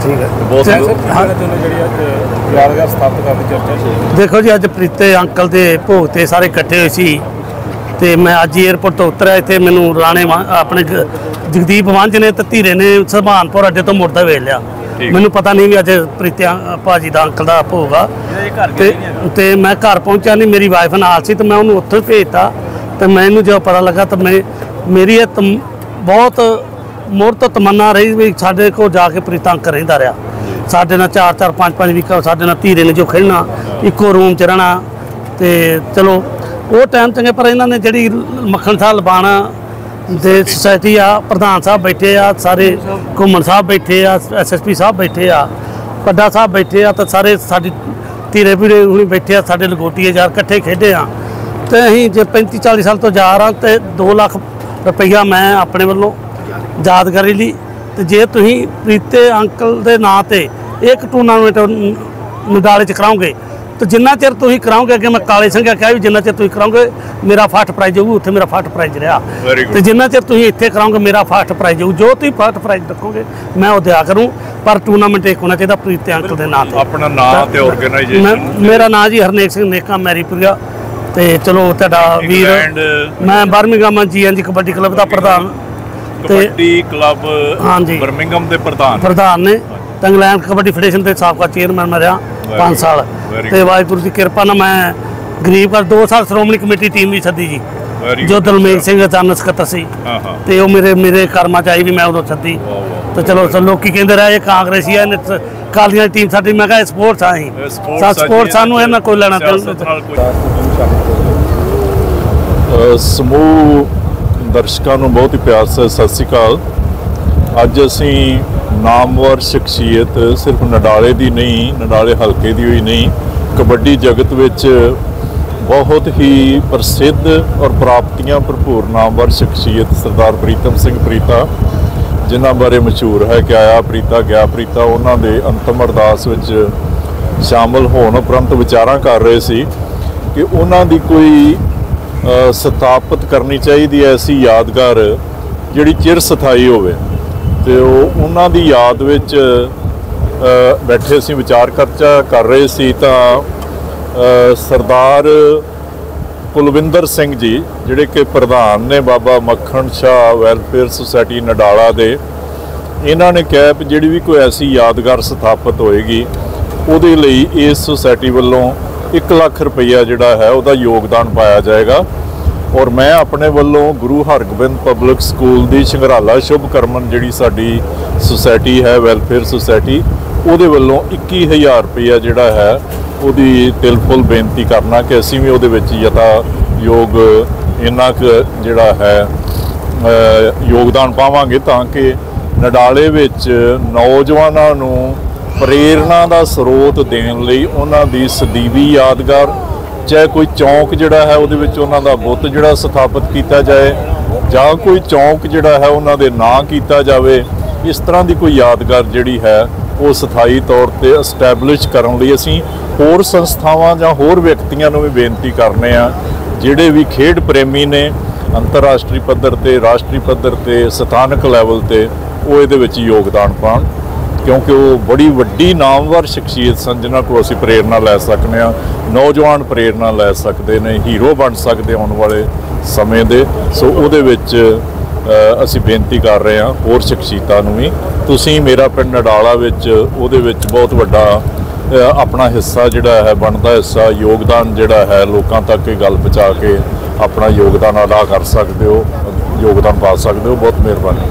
ठीक है बहुत यादगार स्थापित करने चर्चा देखो जी अज प्रीते अंकल के भोग ते सारे इकट्ठे हुए सी ते मैं अज एयरपोर्ट तो उतरिया इतने मैनू राणे अपने जगदीप वंज ने ते धीरे ने सुभानपुर अड्डे तो मुड़दा वेख लिया मैनू पता नहीं भी अज प्रीते भाजी का अंकल का भोग आ ते मैं घर पहुंचा नहीं मेरी वाइफ नाल सी तो मैं उन्होंने उत्थे भेजता तो मैनू जो पता लगा तो मेरी बहुत मोर तो तमन्ना रही भी साढ़े को जाके प्रीता अंकल रहिंदा रहा साढ़े नाल 4-4 5-5 वीक साढ़े नाल धीरे ने जो खेलना इको रूम च रहना तो चलो वो टाइम चंगे पर इन्होंने जी मक्खन साह लबाना दे सोसाइटी आ प्रधान साहब बैठे आ सारे घूमन साहब बैठे आ SSP साहब बैठे आ पड्डा साहब बैठे आ तो सारे साडी धीरे पीढ़े हुई बैठे आ साडे लगोटिए यार इकट्ठे खेडे आ तो असीं जे 35-40 साल तो जा रहा तो 2 लाख रुपया मैं अपने वालों यादगारी ली तो जे तुसीं प्रीते अंकल के नाँ से एक टूर्नामेंट नडाले च कराओगे तो जिन्ना चिर तुसीं कराओगे अगे मैं काले संघिया कहा भी जिन्ना चिर तुसीं कराओगे मेरा फर्स्ट प्राइज होਊ उत्थे मेरा फर्स्ट प्राइज रहा तो जिन्ना चिर तुसीं इत्थे कराओगे मेरा फर्स्ट प्राइज होਊ जो तुसीं फर्स्ट प्राइज रखोगे मैं वो दिया करूँ पर टूर्नामेंट एक होना चाहिए प्रीते अंकल के नाँ अपना नाम ते ऑर्गेनाइजेशन मेरा नाम जी हरनेक सिंह नेका मैरीपुरिया तो चलो तुहाडा वीर मैं बर्मिंघम GNG कबड्डी क्लब का प्रधान कबड्डी क्लब हाँ जी बर्मिंघम के प्रधान ने तो इंग्लैंड कबड्डी फेडरेशन के साबका चेयरमैन मैं रहा 5 साल तो वाहिगुरू की कृपा ना मैं गरीब का 2 साल श्रोमणी कमेटी टीम भी सदी जी जो दलमेल सिंह अचानक सकत्तर सी तो वो मेरे कर्मा च आई भी मैं उदों सदी तो चलो लोग कहते रहे कांग्रेसी है कालियां टीम साडी मैं कहा स्पोर्ट्स आई स्पोर्ट्स सानू इन्हां कोई लेना समूह दर्शकों को बहुत ही प्यार से सत श्री अकाल। अज असी नामवर शख्सियत सिर्फ नडाले की नहीं नडाले हल्के की ही नहीं कबड्डी जगत विच बहुत ही प्रसिद्ध और प्राप्तियां भरपूर नामवर शख्सियत सरदार प्रीतम सिंह प्रीता जिन्हां बारे मशहूर है कि आया प्रीता गया प्रीता उन्होंने अंतिम अरदास विच शामिल होने उपरंत विचारां कर रहे सी कि उन्होंने कोई स्थापित करनी चाहिए ऐसी यादगार जिहड़ी चिर स्थाई होवे तो उन्हां दी याद विच बैठे असीं विचार चर्चा कर रहे सी तां सरदार कुलविंदर सिंह जी जिहड़े कि प्रधान ने बाबा मक्खन शाह वैलफेयर सोसाइटी नडाला दे इन्हां ने कहा कि जिहड़ी भी कोई ऐसी यादगार स्थापित होएगी उहदे लई इस सोसाइटी वालों 1 लाख रुपया जिहड़ा है उहदा योगदान पाया जाएगा और मैं अपने वालों गुरु हरगोबिंद पब्लिक स्कूल की शंघराला शुभकरमन जिहड़ी साडी सोसाइटी है वैलफेयर सोसाइटी उहदे वालों 21,000 रुपया जिहड़ा है उहदी तिलफुल बेनती करना कि असीं भी उहदे विच यथा योग इन्ना क जिहड़ा है योगदान पावांगे ताकि नडाले विच नौजवानां नूं प्रेरणा का स्रोत देने लई उन्हां दी सदीवी यादगार चाहे कोई चौंक जिहड़ा है उहदे विच उन्हां दा बुत जिहड़ा स्थापित किया जाए जां कोई चौंक जिहड़ा है उन्हां दे नां किया जाए इस तरह की कोई यादगार जिहड़ी है वो स्थाई तौर पर एस्टैबलिश करने लई असीं होर संस्थावां जां होर व्यक्तियों नूं भी बेनती करने आ जिहड़े भी खेड प्रेमी ने अंतरराष्ट्रीय पद्धर ते राष्ट्रीय पद्धर ते सथानक लैवल ते वो इहदे विच योगदान पाउण क्योंकि वो बड़ी वड्डी नामवर शख्सियत सन जिन्हां को असीं प्रेरणा लै सकते हैं नौजवान प्रेरणा लै सकते हैं हीरो बन सकते आने वाले समय दे सो उहदे विच असीं बेनती कर रहे हैं होर शख्सियतां नूं भी तुसीं मेरा पिंड नडाला विच उहदे विच बहुत वड्डा अपना हिस्सा जिहड़ा है बनदा हिस्सा योगदान जिहड़ा है लोकां तक ये गल पहुँचा के अपना योगदान अदा कर सकते हो योगदान पा सकते हो बहुत मेहरबानी।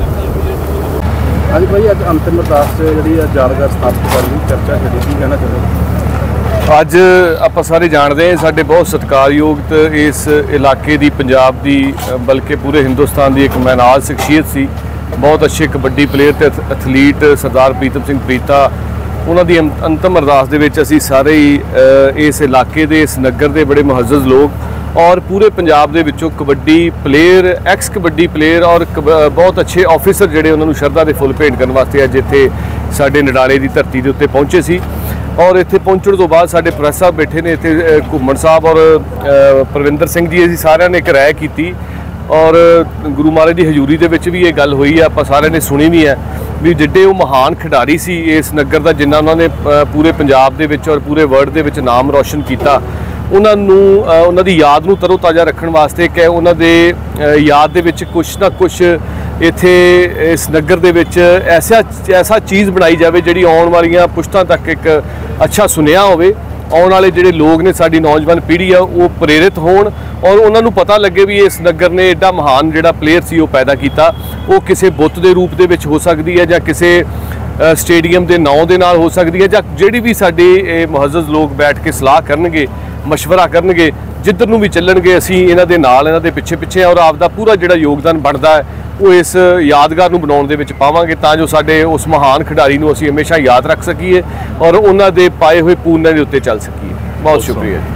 हाँ जी भाई अज अंतिम अरदास जी यादगार स्थापित करने की चर्चा करी की कहना चाहते अज आप सारे जानते हैं साढ़े बहुत सत्कारयोग इस इलाके की पंजाब की बल्कि पूरे हिंदुस्तान की एक मैनाज शख्सियत सी बहुत अच्छे कबड्डी प्लेयर ते एथलीट सरदार प्रीतम सिंह प्रीता उन्होंने अंतिम अरदास दे विच असीं सारे ही इस इलाके के इस नगर के बड़े मुअज़्ज़ज़ लोग और पूरे पंजाब दे विचों kabaddi player ex kabaddi player और बहुत अच्छे ऑफिसर जिहड़े उन्होंने शरधा के फुल भेंट करने वास्ते अज इत्थे साडे नडाले की धरती के उत्ते पहुँचे सी और इत्थे पहुँचण तो बाद साडे प्रेस साहब बैठे ने इत्थे घूमन साहब और परविंदर सिंह जी असीं सारिआं ने एक राय कीती ਔਰ ਗੁਰੂ ਮਹਾਰਾਜ ਦੀ ਹਜ਼ੂਰੀ ਦੇ ਵਿੱਚ ਵੀ ਇਹ ਗੱਲ ਹੋਈ ਹੈ, ਆਪਾਂ ਸਾਰਿਆਂ ਨੇ ਸੁਣੀ ਵੀ ਹੈ ਵੀ ਜਿੱਡੇ ਉਹ ਮਹਾਨ ਖਿਡਾਰੀ ਸੀ ਇਸ ਨਗਰ ਦਾ, ਜਿਨ੍ਹਾਂ ਉਹਨਾਂ ਨੇ ਪੂਰੇ ਪੰਜਾਬ ਦੇ ਵਿੱਚ ਔਰ ਪੂਰੇ ਵਰਲਡ ਦੇ ਵਿੱਚ ਨਾਮ ਰੌਸ਼ਨ ਕੀਤਾ, ਉਹਨਾਂ ਨੂੰ ਉਹਨਾਂ ਦੀ ਯਾਦ ਨੂੰ ਤਰੋ ਤਾਜ਼ਾ ਰੱਖਣ ਵਾਸਤੇ ਕਿ ਉਹਨਾਂ ਦੇ ਯਾਦ ਦੇ ਵਿੱਚ ਕੁਛ ਨਾ ਕੁਛ ਇੱਥੇ ਇਸ ਨਗਰ ਦੇ ਵਿੱਚ ਐਸਾ ਚੀਜ਼ ਬਣਾਈ ਜਾਵੇ ਜਿਹੜੀ ਆਉਣ ਵਾਲੀਆਂ ਪੁਸ਼ਤਾਂ ਤੱਕ ਇੱਕ ਅੱਛਾ ਸੁਨੇਹਾ ਹੋਵੇ। ਆਉਣ ਵਾਲੇ ਜਿਹੜੇ ਲੋਕ ਨੇ, ਸਾਡੀ ਨੌਜਵਾਨ ਪੀੜ੍ਹੀ ਆ, ਉਹ ਪ੍ਰੇਰਿਤ ਹੋਣ ਔਰ ਉਹਨਾਂ ਨੂੰ ਪਤਾ ਲੱਗੇ ਵੀ ਇਸ ਨਗਰ ਨੇ ਐਡਾ ਮਹਾਨ ਜਿਹੜਾ ਪਲੇਅਰ ਸੀ ਉਹ ਪੈਦਾ ਕੀਤਾ। ਉਹ ਕਿਸੇ ਬੁੱਤ ਦੇ ਰੂਪ ਦੇ ਵਿੱਚ ਹੋ ਸਕਦੀ ਹੈ ਜਾਂ ਕਿਸੇ ਸਟੇਡੀਅਮ ਦੇ ਨਾਂ ਦੇ ਨਾਲ ਹੋ ਸਕਦੀ ਹੈ, ਜਾਂ ਜਿਹੜੀ ਵੀ ਸਾਡੇ ਮੁਹੱਜ਼ਜ਼ ਲੋਕ ਬੈਠ ਕੇ ਸਲਾਹ ਕਰਨਗੇ, ਮਸ਼ਵਰਾ ਕਰਨਗੇ, ਜਿੱਧਰ ਨੂੰ ਵੀ ਚੱਲਣਗੇ, ਅਸੀਂ ਇਹਨਾਂ ਦੇ ਨਾਲ, ਇਹਨਾਂ ਦੇ ਪਿੱਛੇ ਔਰ ਆਪ ਦਾ ਪੂਰਾ ਜਿਹੜਾ ਯੋਗਦਾਨ ਬਣਦਾ ਹੈ ਉਹ ਇਸ ਯਾਦਗਾਰ ਨੂੰ ਬਣਾਉਣ ਦੇ ਵਿੱਚ ਪਾਵਾਂਗੇ, ਤਾਂ ਜੋ ਸਾਡੇ ਉਸ ਮਹਾਨ ਖਿਡਾਰੀ ਨੂੰ ਅਸੀਂ ਹਮੇਸ਼ਾ ਯਾਦ ਰੱਖ ਸਕੀਏ ਔਰ ਉਹਨਾਂ ਦੇ ਪਾਏ ਹੋਏ ਪੂਰਨਾਂ ਦੇ ਉੱਤੇ ਚੱਲ ਸਕੀਏ। ਬਹੁਤ ਸ਼ੁਕਰੀਆ ਜੀ।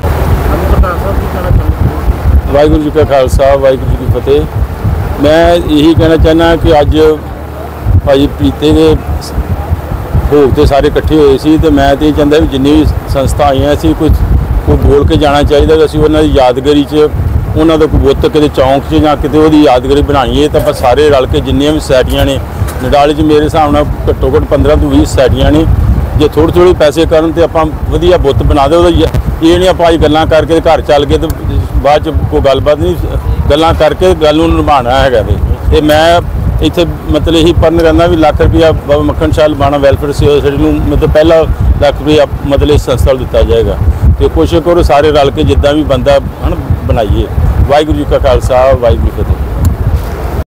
ਵਾਹਿਗੁਰੂ ਜੀ ਕਾ ਖਾਲਸਾ, ਵਾਹਿਗੁਰੂ ਜੀ ਕੀ ਫਤਿਹ। ਮੈਂ ਇਹੀ ਕਹਿਣਾ ਚਾਹੁੰਦਾ ਕਿ ਅੱਜ ਭਾਈ ਪ੍ਰੀਤੇ ਦੇ ਭੋਗ ਤੇ ਸਾਰੇ ਇਕੱਠੇ ਹੋਏ ਸੀ, ਤੇ ਮੈਂ ਤਾਂ ਇਹ ਚਾਹੁੰਦਾ ਵੀ ਜਿੰਨੀ ਵੀ ਸੰਸਥਾ ਆਈਆਂ ਸੀ ਕੋਈ ਬੋਲ ਕੇ ਜਾਣਾ ਚਾਹੀਦਾ ਕਿ ਅਸੀਂ ਉਹਨਾਂ ਦੀ ਯਾਦਗਾਰੀ 'ਚ ਉਹਨਾਂ ਦਾ ਕੋਈ ਬੁੱਤ ਕਿਤੇ ਚੌਂਕ 'ਚ ਜਾਂ ਕਿਤੇ ਉਹਦੀ ਯਾਦਗਾਰੀ ਬਣਾਈਏ। ਤਾਂ ਆਪਾਂ ਸਾਰੇ ਰਲ ਕੇ ਜਿੰਨੀਆਂ ਵੀ ਸੁਸਾਇਟੀਆਂ ਨੇ ਨਡਾਲੇ 'ਚ, ਮੇਰੇ ਹਿਸਾਬ ਨਾਲ ਘੱਟੋ ਘੱਟ 15 ਤੋਂ 20 ਸੁਸਾਇਟੀਆਂ ਨੇ, ਜੇ ਥੋੜ੍ਹੇ ਪੈਸੇ ਕਰਨ ਤੇ ਆਪਾਂ ਵਧੀਆ ਬੁੱਤ ਬਣਾ ਦਿਓ। ਇਹ ਨਹੀਂ ਆਪਾਂ ਅੱਜ ਗੱਲਾਂ ਕਰਕੇ ਘਰ ਚੱਲ ਗਏ ਤੇ ਬਾਅਦ 'ਚ ਕੋਈ ਗੱਲਬਾਤ ਨਹੀਂ, ਗੱਲਾਂ ਕਰਕੇ ਗੱਲ ਨੂੰ ਨਿਭਾਉਣਾ ਹੈਗਾ। ਤੇ ਮੈਂ ਇੱਥੇ ਮਤਲਬ ਇਹੀ ਪਰਨ ਕਰਨਾ ਵੀ ਲੱਖ ਰੁਪਇਆ ਬਾਬਾ ਮੱਖਣ ਸ਼ਾਹ ਲਬਾਣਾ ਵੈਲਫੇਅਰ ਸੋਸਾਇਟੀ ਨੂੰ ਮਤਲਬ ਪਹਿਲਾ ਲੱਖ ਰੁਪਇਆ ਮਤਲਬ ਇਸ ਸੰਸਥਾ ਨੂੰ ਦਿੱਤਾ ਜਾਏਗਾ, ਤੇ ਕੋਸ਼ਿਸ਼ ਕਰੋ ਸਾਰੇ ਰਲ ਕੇ ਜਿੱਦਾਂ ਵੀ ਬੰਦਾ ਬਣਾਈਏ। ਵਾਹਿਗੁਰੂ ਜੀ ਕਾ ਖਾਲਸਾ, ਵਾਹਿਗੁਰੂ ਜੀ ਕੀ ਫਤਿਹ।